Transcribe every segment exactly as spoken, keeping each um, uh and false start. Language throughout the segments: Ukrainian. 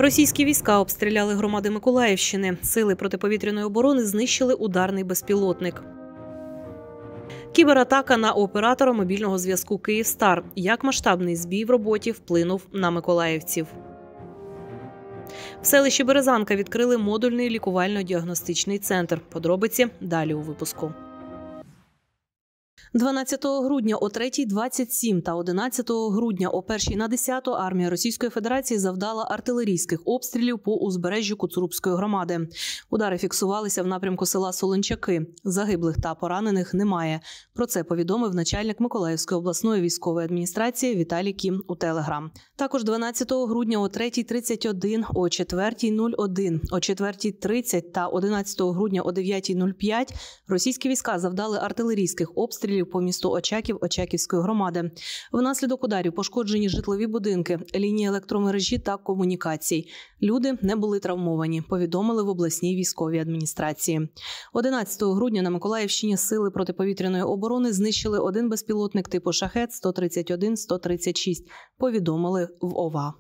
Російські війська обстріляли громади Миколаївщини. Сили протиповітряної оборони знищили ударний безпілотник. Кібератака на оператора мобільного зв'язку «Київстар». Як масштабний збій в роботі вплинув на миколаївців. В селищі Березанка відкрили модульний лікувально-діагностичний центр. Подробиці далі у випуску. дванадцятого грудня о третій двадцять сім та одинадцятого грудня о першій на десяту армія Російської Федерації завдала артилерійських обстрілів по узбережжю Куцурубської громади. Удари фіксувалися в напрямку села Солончаки. Загиблих та поранених немає. Про це повідомив начальник Миколаївської обласної військової адміністрації Віталій Кім у Телеграм. Також дванадцятого грудня о третій тридцять один, о четвертій нуль один, о четвертій тридцять та одинадцятого грудня о дев'ятій нуль п'ять російські війська завдали артилерійських обстрілів по місту Очаків Очаківської громади. Внаслідок ударів пошкоджені житлові будинки, лінії електромережі та комунікацій. Люди не були травмовані, повідомили в обласній військовій адміністрації. одинадцятого грудня на Миколаївщині сили протиповітряної оборони знищили один безпілотник типу «Шахет» сто тридцять один сто тридцять шість, повідомили в ОВА.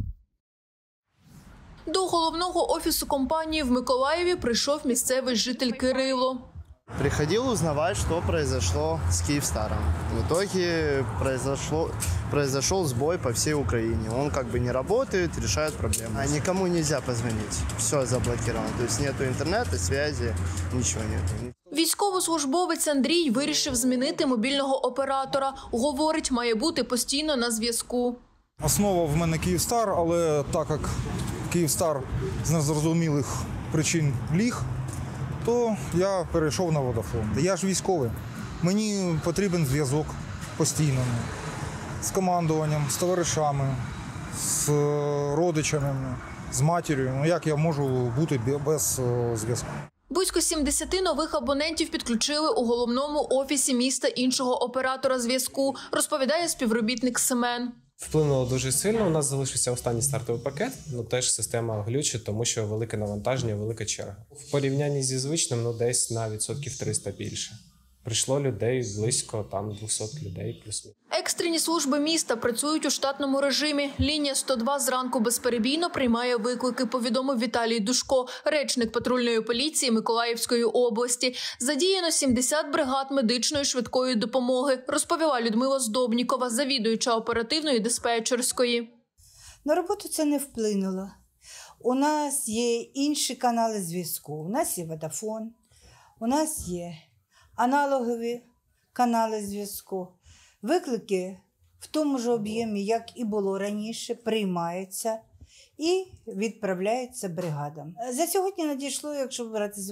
До головного офісу компанії в Миколаєві прийшов місцевий житель Кирило. Приходил узнавать, что произошло с Киевстаром. В итоге произошло, произошел сбой по всей Украине. Он как бы не работает, решает проблемы. А никому нельзя позвонить. Все заблокировано. То есть нету интернета, связи, ничего нету. Військовослужбовець Андрій вирішив змінити мобільного оператора. Говорить, має бути постійно на зв'язку. Основа в мене Київстар, але так як Київстар з незрозумілих причин ліг, то я перейшов на Водафон. Я ж військовий. Мені потрібен зв'язок постійно. З командуванням, з товаришами, з родичами, з матір'ю. Ну, як я можу бути без зв'язку? Близько сімдесят нових абонентів підключили у головному офісі міста іншого оператора зв'язку, розповідає співробітник Семен. Вплинуло дуже сильно. У нас залишився останній стартовий пакет, ну теж система глючить, тому що велике навантаження, велика черга. В порівнянні зі звичним, ну десь на відсотків триста більше. Прийшло людей близько там двохсот людей плюс-мінус. Екстрені служби міста працюють у штатному режимі. Лінія сто два зранку безперебійно приймає виклики, повідомив Віталій Душко, речник патрульної поліції Миколаївської області. Задіяно сімдесят бригад медичної швидкої допомоги, розповіла Людмила Здобнікова, завідуюча оперативної диспетчерської. На роботу це не вплинуло. У нас є інші канали зв'язку. У нас є Водафон, у нас є аналогові канали зв'язку. Виклики в тому ж об'ємі, як і було раніше, приймаються і відправляються бригадам. За сьогодні надійшло, якщо брати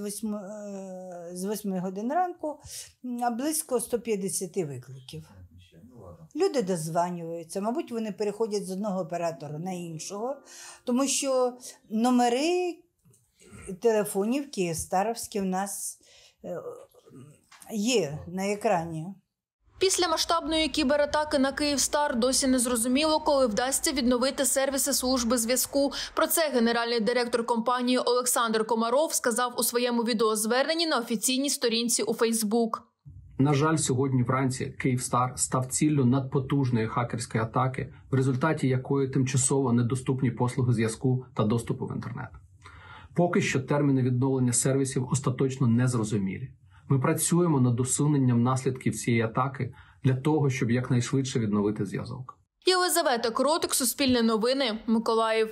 з восьми годин ранку, близько ста п'ятдесяти викликів. Люди дозванюються, мабуть, вони переходять з одного оператора на іншого, тому що номери телефонів київстарівські в нас є на екрані. Після масштабної кібератаки на Київстар досі не зрозуміло, коли вдасться відновити сервіси служби зв'язку. Про це генеральний директор компанії Олександр Комаров сказав у своєму відеозверненні на офіційній сторінці у Фейсбук. На жаль, сьогодні вранці Київстар став ціллю надпотужної хакерської атаки, в результаті якої тимчасово недоступні послуги зв'язку та доступу в інтернет. Поки що терміни відновлення сервісів остаточно не зрозумілі. Ми працюємо над усуненням наслідків цієї атаки для того, щоб якнайшвидше відновити зв'язок. Єлизавета Кротик, Суспільне новини, Миколаїв.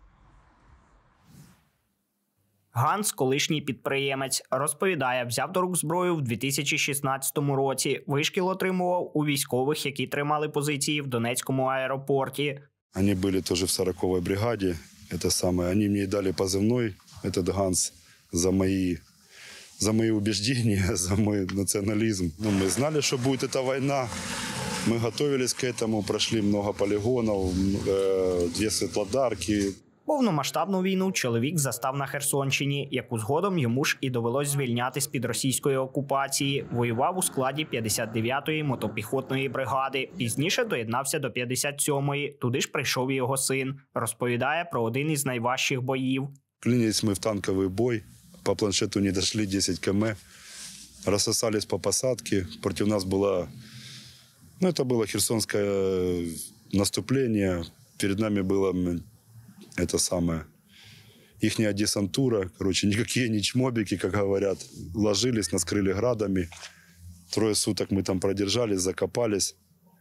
Ганс, колишній підприємець, розповідає, взяв до рук зброю в дві тисячі шістнадцятому році. Вишкіл отримував у військових, які тримали позиції в Донецькому аеропорті. Вони були теж в сороковій бригаді. Це саме, вони мені дали позивний, этот Ганс, за мої за мои убеждения, за мой национализм. Ну, мы знали, что будет эта война. Мы готовились к этому, прошли много полигонов, э, две Світлодарки. Повномасштабну війну чоловік застав на Херсонщині, яку згодом йому ж і довелось звільняти з-під російської окупації. Воював у складі п'ятдесят дев'ятої мотопіхотної бригади. Пізніше доєднався до п'ятдесят сьомої. Туди ж прийшов і його син. Розповідає про один із найважчих боїв. Клинились мы в танковый бой. По планшету не дошли десять километров. Рассосались по посадке. Против нас было... Ну, это было херсонское наступление. Перед нами было это самое ихняя десантура, короче, никакие не чмобики, как говорят, ложились, нас крыли градами. Трое суток мы там продержались, закопались.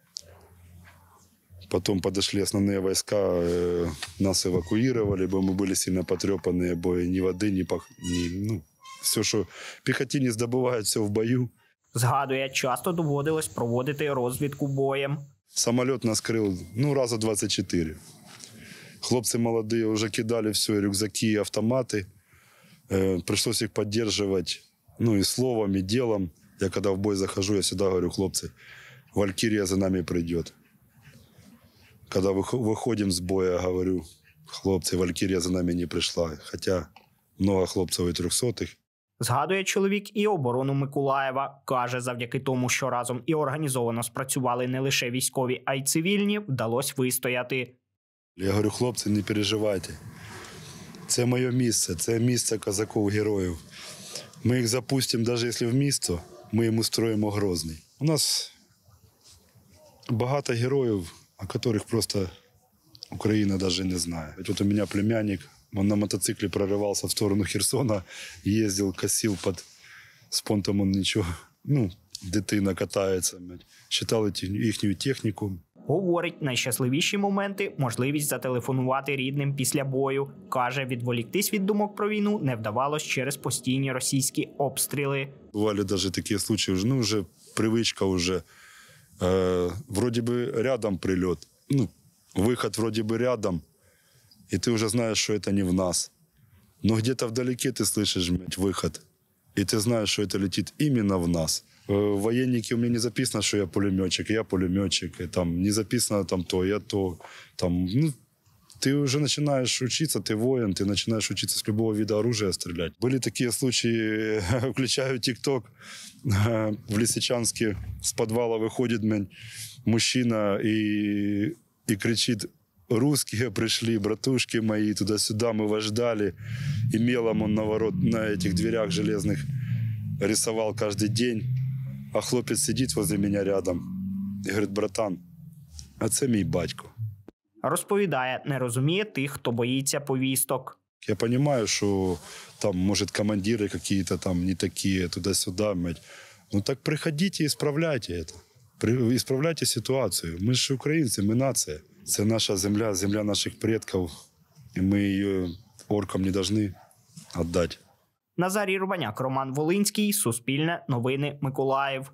Потом подошли основные войска, э, нас эвакуировали, бо мы были сильно потрепанные, бо ни воды, ни, пох... ни ну, все, что пехотинец добывает, все в бою. Згадує, часто доводилось проводити розвідку боєм. Самолет нас крыл, ну, раза двадцать четыре. Хлопцы молодые уже кидали все, рюкзаки, и автоматы. Э, пришлось их поддерживать, ну, и словом, и делом. Я когда в бой захожу, я всегда говорю: хлопцы, Валькирия за нами придет. Когда выходим с боя, говорю: хлопцы, Валькирия за нами не пришла. Хотя много хлопців і трьохсотих. Згадує чоловік і оборону Миколаєва. Каже, завдяки тому, що разом і організовано спрацювали не лише військові, а й цивільні, вдалося вистояти. Я говорю: хлопці, не переживайте. Це моє місце, це місце козаків-героїв. Ми їх запустимо, навіть якщо в місто, ми їм устроїмо Грозний. У нас багато героїв, о яких просто Україна навіть не знає. Тут у мене племянник, он на мотоцикле прорывался в сторону Херсона, ездил, косил под спонтом, он нічого, ну, дитина катається, читали їхню техніку. Говорить, найщасливіші моменти – можливість зателефонувати рідним після бою. Каже, відволіктись від думок про війну не вдавалось через постійні російські обстріли. Бували навіть такі случаї, ну, вже привичка, вже, е, вроді би рядом прильот, ну, виход вроді би рядом, и ты уже знаешь, что это не в нас. Но где-то вдалеке ты слышишь, блядь, выход, и ты знаешь, что это летит именно в нас. В военнике у меня не записано, что я пулеметчик, я пулеметчик, и там не записано там то, я то. Там, ну, ты уже начинаешь учиться, ты воин, ты начинаешь учиться с любого вида оружия стрелять. Были такие случаи, включаю ТикТок, в Лисичанске с подвала выходит блядь, мужчина и, и кричит: русские пришли, братушки мои, туда-сюда, мы вас ждали. И мелом он на, ворот, на этих дверях железных рисовал каждый день. А хлопець сидить возле мене рядом і говорить: братан, а це мій батько. Розповідає, не розуміє тих, хто боїться повісток. Я розумію, що там, може, командири якісь там не такі, туди-сюди. Ну так приходіть і справляйте це. Ісправляйте ситуацію. Ми ж українці, ми нація. Це наша земля, земля наших предків, і ми її оркам не повинні віддати. Назарій Рубаняк, Роман Волинський, Суспільне, Новини, Миколаїв.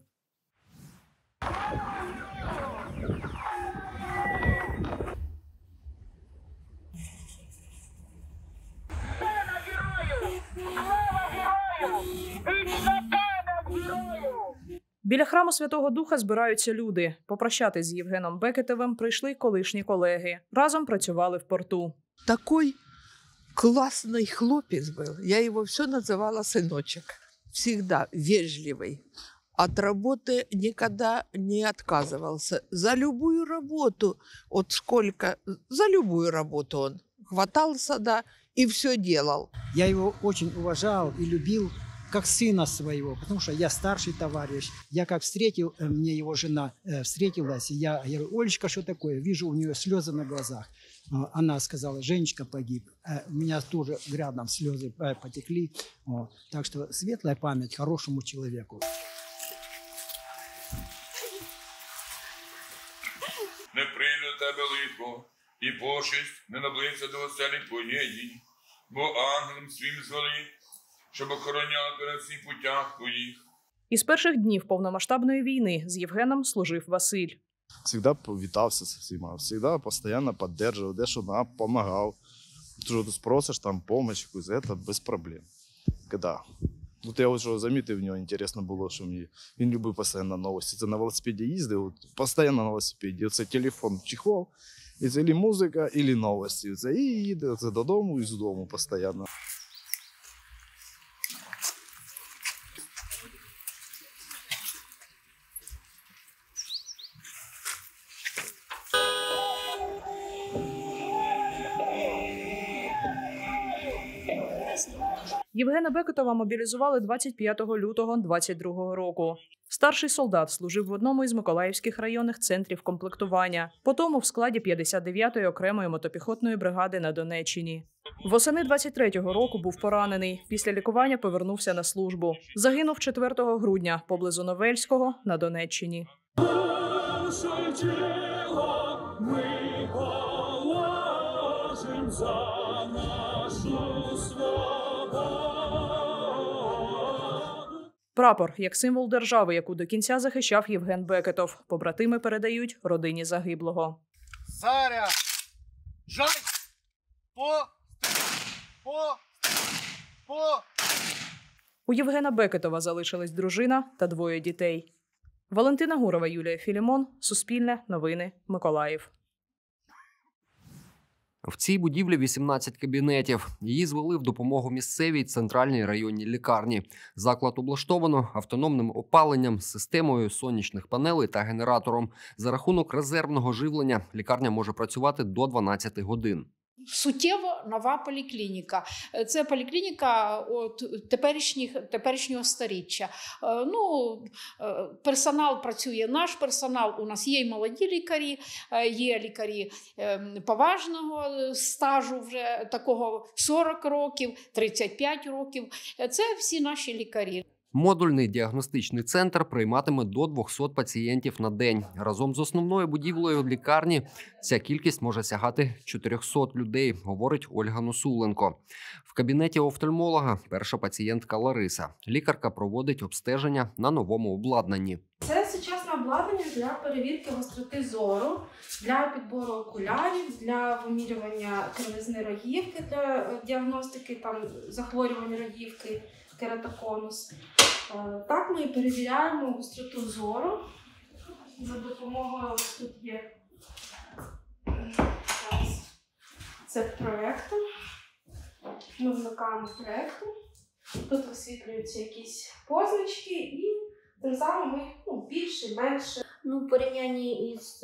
Біля храму Святого Духа збираються люди. Попрощатись з Євгеном Бекетовим прийшли колишні колеги. Разом працювали в порту. Такой классный хлопец был. Я его все называла сыночек. Всегда вежливый. От работы никогда не отказывался. За любую работу, вот сколько, за любую работу он хватался, да, и все делал. Я его очень уважал и любил как сына своего, потому что я старший товарищ. Я как встретил, мне его жена встретилась, я говорю: Олечка, что такое? Вижу у нее слезы на глазах. Она сказала: Женечка погиб. У меня тоже рядом слезы потекли. Так что светлая память хорошему человеку. Не прийде до тебе лихо, і пошесть не наблизиться до оселі твоєї, бо ангелом своїм звели, щоб охороняти на всіх путях твоїх. Із перших днів повномасштабної війни з Євгеном служив Василь. Всегда вітався з всіма, всегда постійно підтримував, дещо допомагав. Що ти спросиш, там, допомогу, це без проблем. Когда? Тут я вже замітив, в нього інтересно було, що мені, він любив постійно новості. Це на велосипеді їздив, постійно на велосипеді. Це телефон, чехол, і це або музика, або новості. Це і їде це додому, і з дому постійно. Євгена Бекетова мобілізували двадцять п'ятого лютого двадцять другого року. З Старший солдат служив в одному із миколаївських районних центрів комплектування, потім в складі п'ятдесят дев'ятої окремої мотопіхотної бригади на Донеччині. Восени двадцять третього року був поранений. Після лікування повернувся на службу. Загинув четвертого грудня поблизу Новельського на Донеччині. Прапор – як символ держави, яку до кінця захищав Євген Бекетов. Побратими передають родині загиблого. Заря! Жай! По! По! По! У Євгена Бекетова залишилась дружина та двоє дітей. Валентина Гурова, Юлія Філімон, Суспільне, Новини, Миколаїв. В цій будівлі вісімнадцять кабінетів. Її звели в допомогу місцевій центральній районній лікарні. Заклад облаштовано автономним опаленням, системою сонячних панелей та генератором. За рахунок резервного живлення лікарня може працювати до дванадцяти годин. Суттєво нова поліклініка. Це поліклініка от теперішніх, теперішнього сторіччя. Ну, персонал працює, наш персонал, у нас є і молоді лікарі, є лікарі поважного стажу, вже такого сорок років, тридцять п'ять років. Це всі наші лікарі. Модульний діагностичний центр прийматиме до двохсот пацієнтів на день. Разом з основною будівлею лікарні ця кількість може сягати чотирьохсот людей, говорить Ольга Носуленко. В кабінеті офтальмолога перша пацієнтка Лариса. Лікарка проводить обстеження на новому обладнанні. Це сучасне обладнання для перевірки гостроти зору, для підбору окулярів, для вимірювання кривизни рогівки, для діагностики там, захворювань рогівки, кератоконус. Так ми перевіряємо гостроту зору за допомогою, тут є це проєктор. Ми вмикаємо проєктор, тут висвітлюються якісь позначки і тим самим ми ну, більше, менше. Ну, в порівнянні із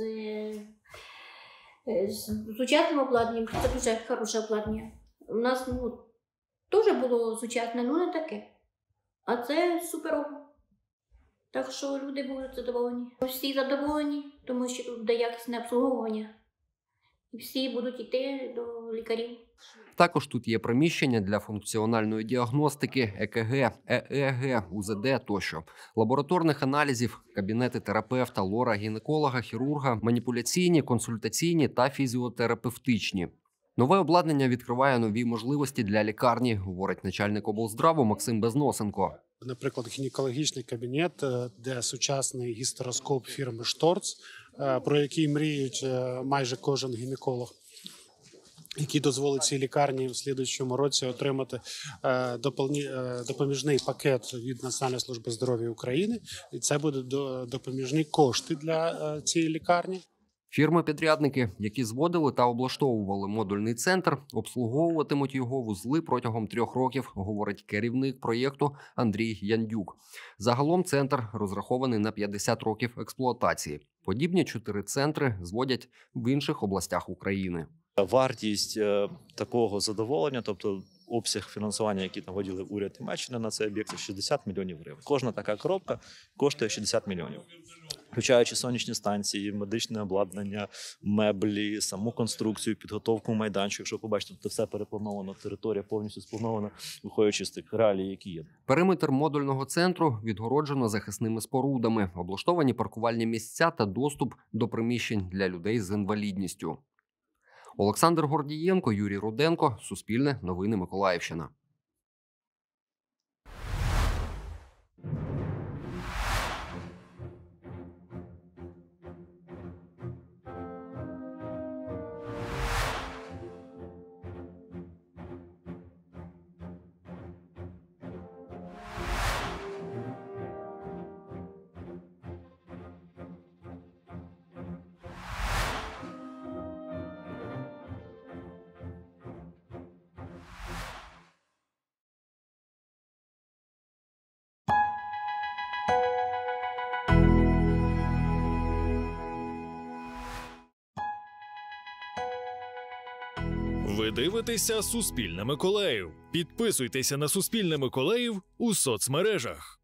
з сучасним обладнанням, це дуже хороше обладнання. У нас ну, теж було сучасне, але не таке. А це суперово. Так що люди будуть задоволені. Всі задоволені, тому що тут буде якісне обслуговування. І всі будуть йти до лікарів. Також тут є приміщення для функціональної діагностики, ЕКГ, ЕЕГ, УЗД тощо, лабораторних аналізів, кабінети терапевта, лора, гінеколога, хірурга, маніпуляційні, консультаційні та фізіотерапевтичні. Нове обладнання відкриває нові можливості для лікарні, говорить начальник облздраву Максим Безносенко. Наприклад, гінекологічний кабінет, де сучасний гістероскоп фірми Шторц, про який мріють майже кожен гінеколог, який дозволить цій лікарні в слідуючому році отримати допоміжний пакет від Національної служби здоров'я України. І це буде допоміжні кошти для цієї лікарні. Фірми-підрядники, які зводили та облаштовували модульний центр, обслуговуватимуть його вузли протягом трьох років, говорить керівник проєкту Андрій Яндюк. Загалом центр розрахований на п'ятдесят років експлуатації. Подібні чотири центри зводять в інших областях України. Вартість такого задоволення, тобто обсяг фінансування, який там виділив уряд Німеччини на цей об'єкт, шістдесят мільйонів гривень. Кожна така коробка коштує шістдесят мільйонів. Включаючи сонячні станції, медичне обладнання, меблі, саму конструкцію, підготовку майданчиків. Якщо побачите, тут все переплановано, територія повністю спланована, виходячи з тих реалій, які є. Периметр модульного центру відгороджено захисними спорудами, облаштовані паркувальні місця та доступ до приміщень для людей з інвалідністю. Олександр Гордієнко, Юрій Руденко, Суспільне, Новини Миколаївщина. Ви дивитеся Суспільне Миколаїв. Підписуйтеся на Суспільне Миколаїв у соцмережах.